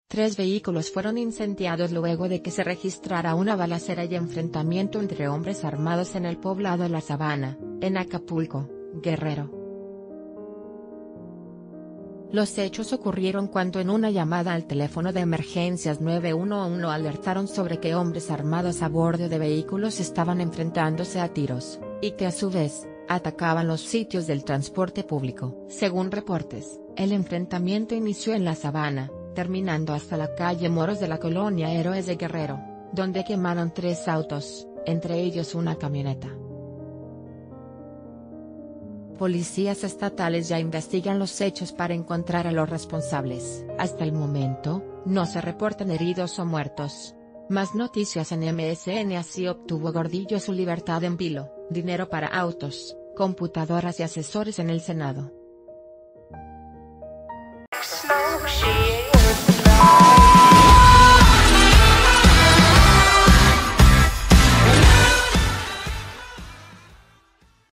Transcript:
3 vehículos fueron incendiados luego de que se registrara una balacera y enfrentamiento entre hombres armados en el poblado La Sabana, en Acapulco, Guerrero. Los hechos ocurrieron cuando en una llamada al teléfono de emergencias 911 alertaron sobre que hombres armados a bordo de vehículos estaban enfrentándose a tiros, y que a su vez, atacaban los sitios del transporte público. Según reportes, el enfrentamiento inició en La Sabana, terminando hasta la calle Moros de la colonia Héroes de Guerrero, donde quemaron 3 autos, entre ellos una camioneta. Policías estatales ya investigan los hechos para encontrar a los responsables. Hasta el momento, no se reportan heridos o muertos. Más noticias en MSN. Así obtuvo Gordillo su libertad en vilo, dinero para autos, computadoras y asesores en el Senado.